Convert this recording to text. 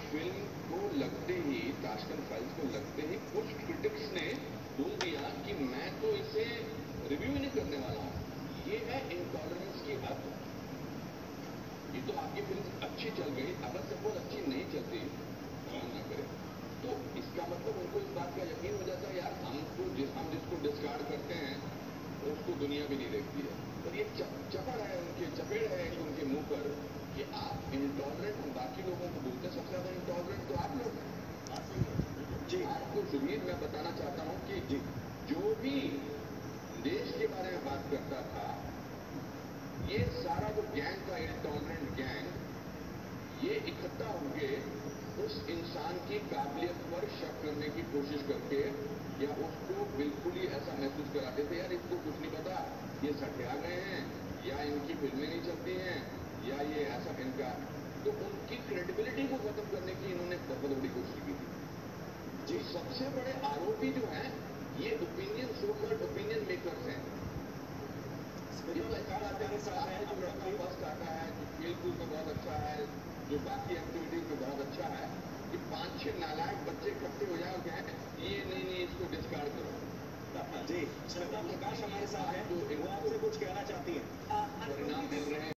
Film को लगते ही, Tashkent files को लगते ही कुछ क्रिटिक्स ने बोल दिया कि मैं तो इसे रिव्यू ही नहीं करने वाला हूं। ये है इंटॉलरेंस की हद। ये तो आपकी फिल्म अच्छी चल गई, अगर सपोज अच्छी नहीं चलती, भगवान ना करे, तो इसका मतलब उनको इस बात का यकीन हो जाता है यार हम जिसको डिस्कार्ड करते हैं उसको दुनिया भी नहीं देखती है। पर ये चपड़ है, उनके चपेड़ है उनके मुंह पर कि आप इंटॉलरेंट, बाकी लोगों को बोलते हैं सबसे ज्यादा इंटॉलरेंट तो आप लोग हैं। जी आपको सुबीर मैं बताना चाहता हूं कि जी जो भी देश के बारे में बात करता था, ये सारा जो गैंग था, इंटॉलरेंट गैंग, ये इकट्ठा होके उस इंसान की काबिलियत पर शक करने की कोशिश करके या उसको बिल्कुल ही ऐसा महसूस कराते थे यार इसको कुछ नहीं पता, ये सठिया गए हैं, या इनकी फिल्में नहीं चलती हैं, या ये ऐसा इनका, तो उनकी क्रेडिबिलिटी को खत्म करने की इन्होंने बहुत बड़ी कोशिश की थी। जी सबसे बड़े आरोपी जो हैं ये opinion, so called opinion makers हैं। फर्स्ट आता है, जो खेलकूद में बहुत अच्छा है, जो बाकी एक्टिविटीज में बहुत अच्छा है, कि 5-6 नालायक बच्चे इकट्ठे हो जाए और कहें ये नहीं इसको डिस्कार्ड करो। जी प्रकाश हमारे साथ हैं, वो आपसे कुछ कहना चाहती है। परिणाम मिल रहे हैं।